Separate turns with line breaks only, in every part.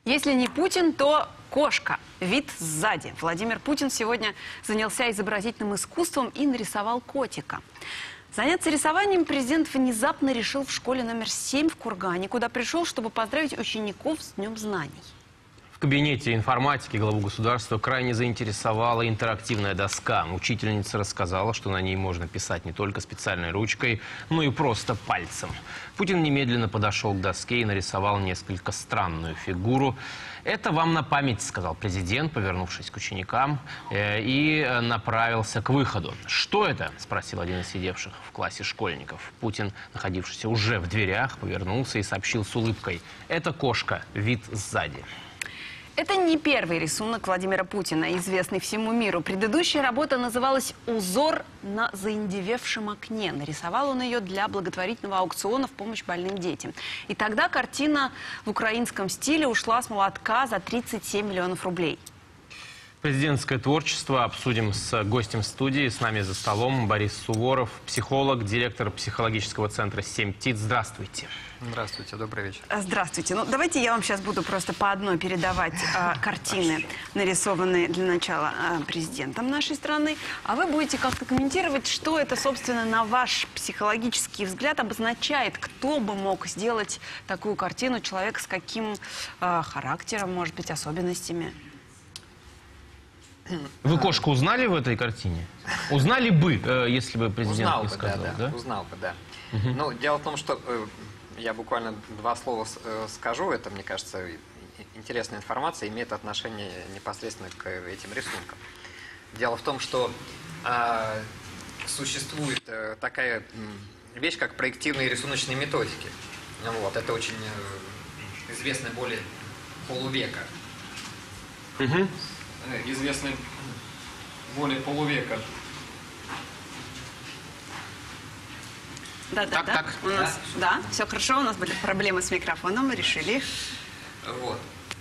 Если не Путин, то кошка. Вид сзади. Владимир Путин сегодня занялся изобразительным искусством и нарисовал котика. Заняться рисованием президент внезапно решил в школе номер 7 в Кургане, куда пришел, чтобы поздравить учеников с Днем знаний.
В кабинете информатики главу государства крайне заинтересовала интерактивная доска. Учительница рассказала, что на ней можно писать не только специальной ручкой, но и просто пальцем. Путин немедленно подошел к доске и нарисовал несколько странную фигуру. «Это вам на память», — сказал президент, повернувшись к ученикам, и направился к выходу. «Что это?» — спросил один из сидевших в классе школьников. Путин, находившийся уже в дверях, повернулся и сообщил с улыбкой: «Это кошка, вид сзади».
Это не первый рисунок Владимира Путина, известный всему миру. Предыдущая работа называлась «Узор на заиндевевшем окне». Нарисовал он ее для благотворительного аукциона в помощь больным детям. И тогда картина в украинском стиле ушла с молотка за 37 миллионов рублей.
Президентское творчество обсудим с гостем студии. С нами за столом Борис Суворов, психолог, директор психологического центра «Семь птиц». Здравствуйте.
Здравствуйте, добрый вечер.
Здравствуйте. Ну, давайте я вам сейчас буду просто по одной передавать картины, нарисованные для начала президентом нашей страны. А вы будете как-то комментировать, что это, собственно, на ваш психологический взгляд обозначает. Кто бы мог сделать такую картину, человек с каким характером, может быть, особенностями?
Вы кошку узнали в этой картине? Узнали бы, если бы президент
Узнал
не
бы,
сказал, да?
Узнал бы, да. Ну, дело в том, что я буквально два слова скажу. Это, мне кажется, интересная информация, имеет отношение непосредственно к этим рисункам. Дело в том, что существует такая вещь, как проективные рисуночные методики. Вот, это очень известно более полувека. Известный более полувека.
Да. У нас, да, все хорошо, у нас были проблемы с микрофоном, мы решили их.
Вот.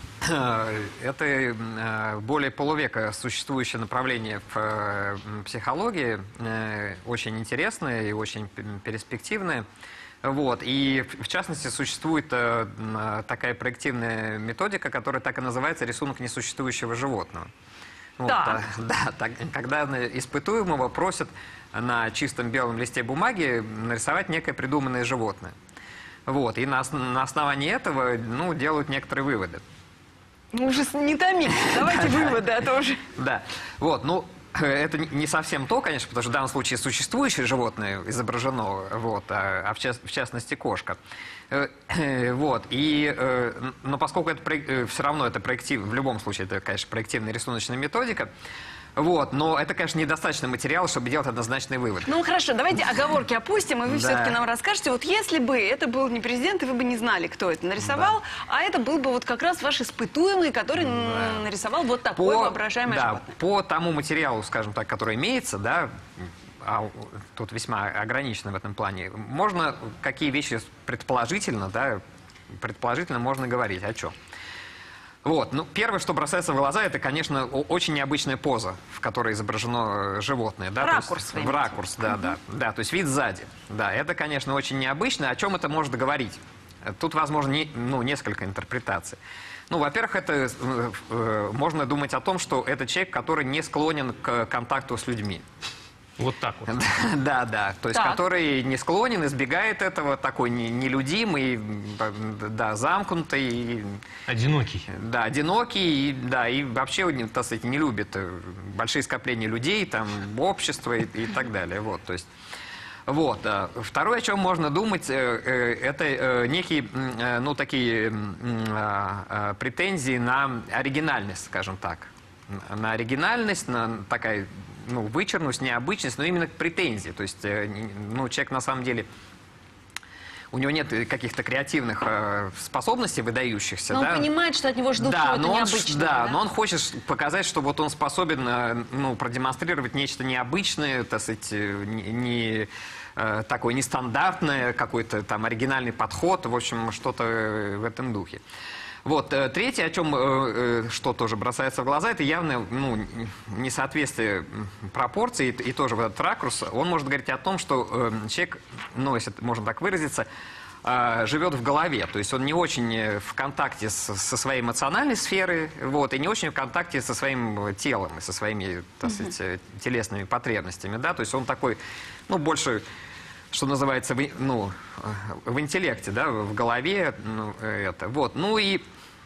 Это более полувека существующее направление в психологии, очень интересное и очень перспективное. Вот. И, в частности, существует такая проективная методика, которая так и называется «рисунок несуществующего животного». Вот, когда испытуемого просят на чистом белом листе бумаги нарисовать некое придуманное животное. Вот. И на основании этого делают некоторые выводы.
Ну, уже не томите, давайте выводы, а то уже... Да.
Вот, это не совсем то, конечно, потому что в данном случае существующее животное изображено, вот, а в частности кошка. Вот, но поскольку это все равно это в любом случае это, конечно, проективная рисуночная методика, вот, но это, конечно, недостаточно материала, чтобы делать однозначный вывод.
Ну, хорошо, давайте оговорки опустим, и вы все-таки нам расскажете. Вот если бы это был не президент, и вы бы не знали, кто это нарисовал, а это был бы вот как раз ваш испытуемый, который нарисовал вот такое воображаемое животное.
По тому материалу, скажем так, который имеется, да, а тут весьма ограничено в этом плане, можно какие вещи предположительно можно говорить. О чем? Вот, первое, что бросается в глаза, это, конечно, очень необычная поза, в которой изображено животное. Да?
Ракурс.
В ракурс, да, то есть вид сзади. Да, это, конечно, очень необычно. О чем это может говорить? Тут, возможно, несколько интерпретаций. Во-первых, это можно думать о том, что это человек, который не склонен к контакту с людьми.
Вот так вот.
Да. То есть, который не склонен, избегает этого, такой нелюдимый, да, замкнутый.
Одинокий.
Да, одинокий, и вообще, так сказать, не любит большие скопления людей, там, общество и так далее. Вот, то есть, вот. Второе, о чем можно думать, это некие, такие претензии на оригинальность, скажем так. На оригинальность, на такая... вычурность, необычность, но именно претензии. То есть, человек на самом деле, у него нет каких-то креативных способностей выдающихся.
Но он понимает, что от него ждут чего-то необычного.
Да, но он хочет показать, что вот он способен продемонстрировать нечто необычное, так сказать, такое нестандартное, какой-то там оригинальный подход, в общем, что-то в этом духе. Вот. Третье, о чем, что тоже бросается в глаза, это явное несоответствие пропорций, и тоже вот этот ракурс, он может говорить о том, что человек, если можно так выразиться, живет в голове. То есть он не очень в контакте со своей эмоциональной сферой, вот, и не очень в контакте со своим телом и со своими, так сказать, телесными потребностями. Да? То есть он такой, ну, больше, что называется, в интеллекте, да, в голове. Это. Вот. Ну и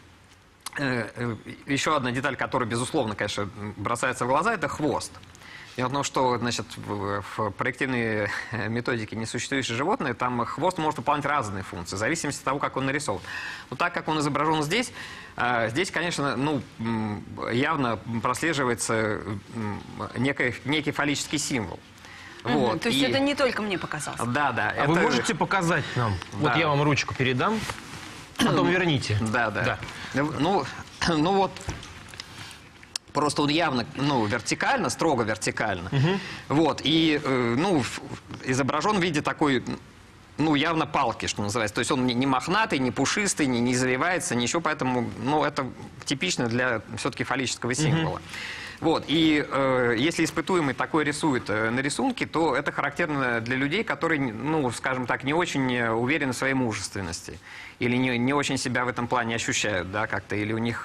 еще одна деталь, которая, безусловно, конечно, бросается в глаза, это хвост. Дело в том, что, значит, в проективной методике «Несуществующие животные» там хвост может выполнять разные функции, в зависимости от того, как он нарисован. Но так как он изображен здесь, здесь, конечно, ну, явно прослеживается некий фаллический символ. Вот.
То есть это не только мне показалось.
Да, да.
А вы можете показать нам?
Да.
Вот я вам ручку передам, потом верните.
Да, да. Ну вот... Просто он явно, ну, вертикально, строго вертикально. Вот, и, ну, изображен в виде такой, ну, явно палки, что называется. То есть он не мохнатый, не пушистый, не завивается, ничего, поэтому, ну, это типично для все-таки фаллического символа. Вот, и если испытуемый такой рисует на рисунке, то это характерно для людей, которые, ну, скажем так, не очень уверены в своей мужественности. Или не очень себя в этом плане ощущают, да, как-то, или у них...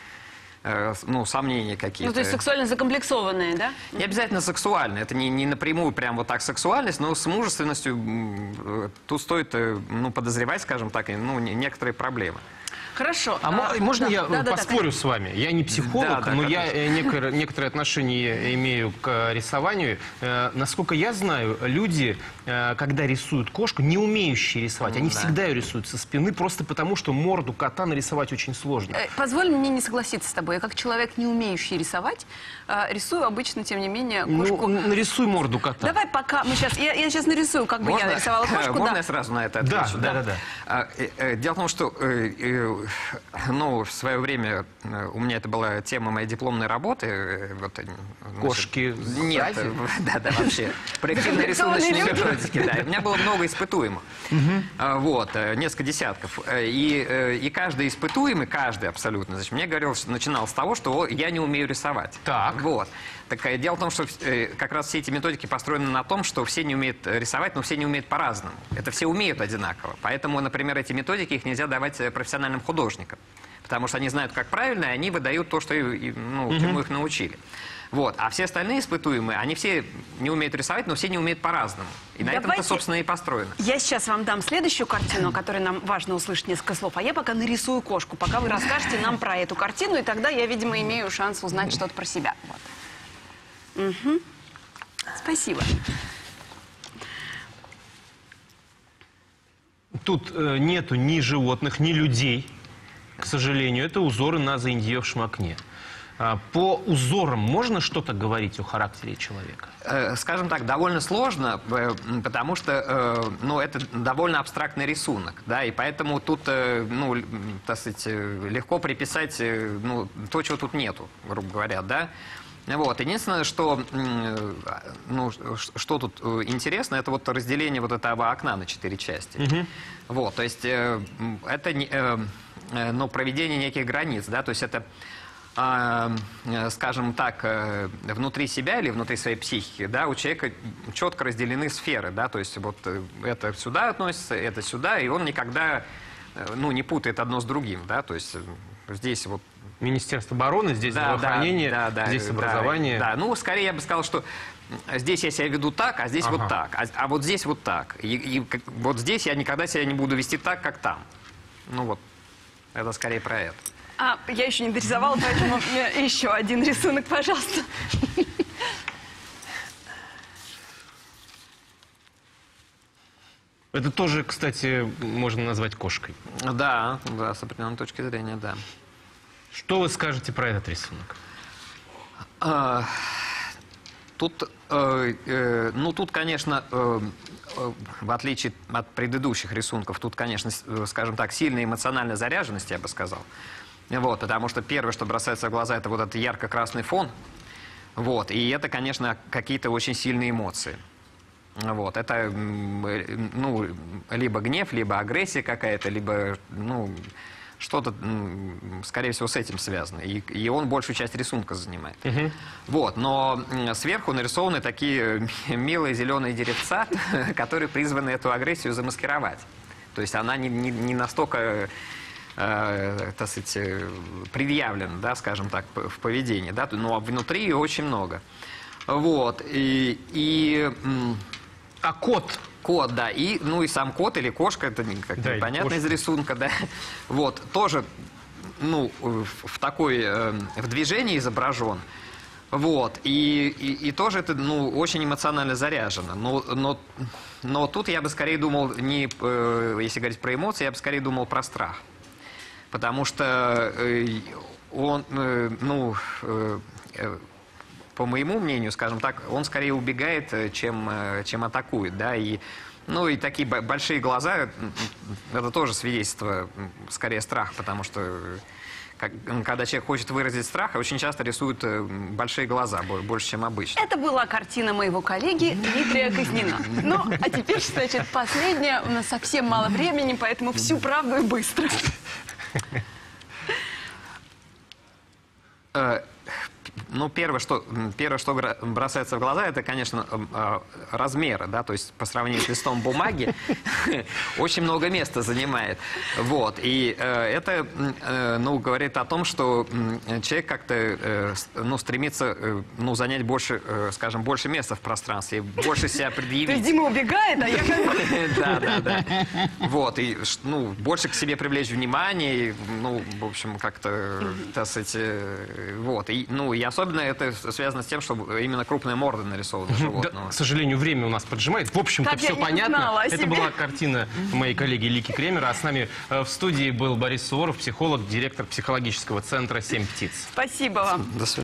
ну, сомнения какие-то.
Ну, то есть сексуально закомплексованные, да?
Не обязательно сексуально. Это не напрямую прям вот так сексуальность, но с мужественностью тут стоит, ну, подозревать, скажем так, ну, некоторые проблемы.
Хорошо.
Можно я
да,
поспорю с вами? Я не психолог,
Да,
но
конечно.
я некоторые отношения имею к рисованию. Насколько я знаю, люди, когда рисуют кошку, не умеющие рисовать, они всегда ее рисуют со спины, просто потому, что морду кота нарисовать очень сложно.
Позволь мне не согласиться с тобой. Я как человек, не умеющий рисовать, рисую обычно, тем не менее, кошку.
Ну, нарисуй морду кота.
Давай пока мы сейчас... Я сейчас нарисую, как бы я нарисовала кошку.
Можно
да.
я сразу на это отвечу?
Да.
Дело в том, что ну, в свое время у меня это была тема моей дипломной работы. Вот, значит,
Кошки
Нет,
сзади?
да, вообще. Проективные рисуночные методики. Да. У меня было много испытуемых. Вот, несколько десятков. И каждый испытуемый, каждый абсолютно, значит, мне говорил, начинал с того, что я не умею рисовать.
Так.
Вот. Так, дело в том, что как раз все эти методики построены на том, что все не умеют рисовать, но все не умеют по-разному. Это все умеют одинаково. Поэтому, например, эти методики их нельзя давать профессиональным художникам. Потому что они знают, как правильно, и они выдают то, что, ну, чему их научили. Вот. А все остальные испытуемые, они все не умеют рисовать, но все не умеют по-разному. И на этом это, собственно, и построено.
Я сейчас вам дам следующую картину, о которой нам важно услышать несколько слов. А я пока нарисую кошку, пока вы расскажете нам про эту картину, и тогда я, видимо, имею шанс узнать что-то про себя. Вот. Угу. Спасибо.
Тут нету ни животных, ни людей, к сожалению. Это узоры на заиндевевшем окне. По узорам можно что-то говорить о характере человека?
Скажем так, довольно сложно, потому что, ну, это довольно абстрактный рисунок, да, и поэтому тут, ну, так сказать, легко приписать, ну, то, чего тут нету, грубо говоря, да. Вот. Единственное, что, ну, что тут интересно, это вот разделение вот этого окна на 4 части. Вот, то есть это, ну, проведение неких границ, да, то есть это, скажем так, внутри себя или внутри своей психики, да, у человека четко разделены сферы, да, то есть вот это сюда относится, это сюда, и он никогда, ну, не путает одно с другим, да, то есть здесь вот
Министерство обороны, здесь здравоохранение, здесь образование.
Да, ну, скорее я бы сказал, что здесь я себя веду так, а здесь вот так, а вот здесь вот так. И вот здесь я никогда себя не буду вести так, как там. Ну вот, это скорее про это.
Я еще не дорисовала, поэтому еще один рисунок, пожалуйста.
Это тоже, кстати, можно назвать кошкой.
Да, да, с определенной точки зрения, да.
Что вы скажете про этот рисунок?
Тут, ну, тут, конечно, в отличие от предыдущих рисунков, тут, конечно, скажем так, сильная эмоциональная заряженность, я бы сказал. Вот, потому что первое, что бросается в глаза, это вот этот ярко-красный фон. Вот, и это, конечно, какие-то очень сильные эмоции. Вот, это, ну, либо гнев, либо агрессия какая-то, либо, ну, что-то, скорее всего, с этим связано. И он большую часть рисунка занимает. Вот, но сверху нарисованы такие милые зеленые деревца, которые призваны эту агрессию замаскировать. То есть она не настолько, так сказать, предъявлена, да, скажем так, в поведении, да, но внутри ее очень много. Вот.
А кот?
Кот, да, и сам кот или кошка, это
Да,
непонятно из
кошка.
рисунка, да, вот, тоже, в движении изображен, вот, и тоже это, очень эмоционально заряжено, но тут я бы скорее думал, если говорить про эмоции, я бы скорее думал про страх, потому что он, по моему мнению, скажем так, он скорее убегает, чем атакует, да, и такие большие глаза, это тоже свидетельство, скорее, страха, потому что когда человек хочет выразить страх, очень часто рисуют большие глаза, больше, чем обычно.
Это была картина моего коллеги Дмитрия Казнина. Ну, а теперь, значит, последняя. У нас совсем мало времени, поэтому всю правду и быстро.
Первое, что бросается в глаза, это, конечно, размеры, да, то есть по сравнению с листом бумаги очень много места занимает. Вот, и это, говорит о том, что человек как-то, стремится, занять больше, скажем, больше места в пространстве, больше себя
То есть
предъявить.
Дима убегает, а я как бы...
Да. Вот, и, больше к себе привлечь внимание, и, в общем, как-то, так сказать, вот, и особенно это связано с тем, что именно крупная морда нарисована
Да,
животного.
к сожалению, время у нас поджимает. В общем-то,
Как я
все
не
понятно.
знала о
Это
себе.
была картина моей коллеги Лики Кремер. А с нами в студии был Борис Суворов, психолог, директор психологического центра «Семь птиц».
Спасибо вам.
До свидания.